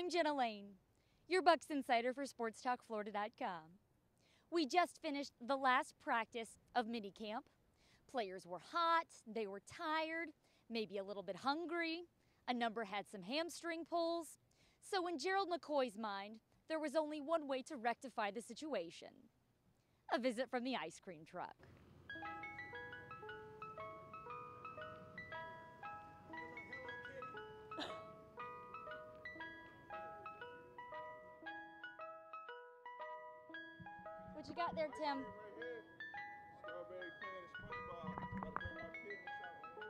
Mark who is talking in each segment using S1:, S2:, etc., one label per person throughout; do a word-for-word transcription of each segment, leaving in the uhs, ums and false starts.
S1: I'm Jenna Lane, your Bucs insider for Sports Talk Florida dot com. We just finished the last practice of minicamp. Players were hot, they were tired, maybe a little bit hungry. A number had some hamstring pulls. So in Gerald McCoy's mind, there was only one way to rectify the situation: a visit from the ice cream truck. What you got there, Tim?
S2: Right here, strawberry can and SpongeBob. Gotta bring my kid in the shower.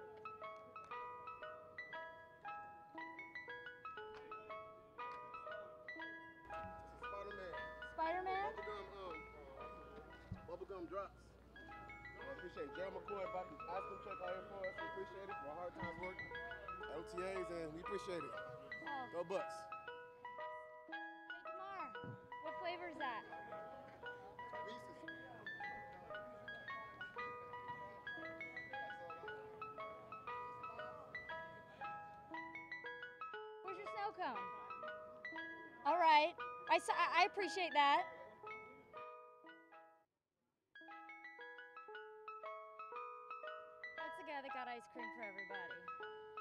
S2: This is Spider-Man.
S1: Spider-Man?
S2: Bubblegum, um, uh, bubblegum drops. I appreciate Gerald McCoy about the ice cream truck out here for us. We appreciate it. For hard times work, O T As, and we appreciate it.
S1: Oh.
S2: Go Bucks.
S1: Hey, Tamar, what flavor is that?
S2: Reese's.
S1: Where's your snow cone? All right, I, saw, I appreciate that. That's the guy that got ice cream for everybody.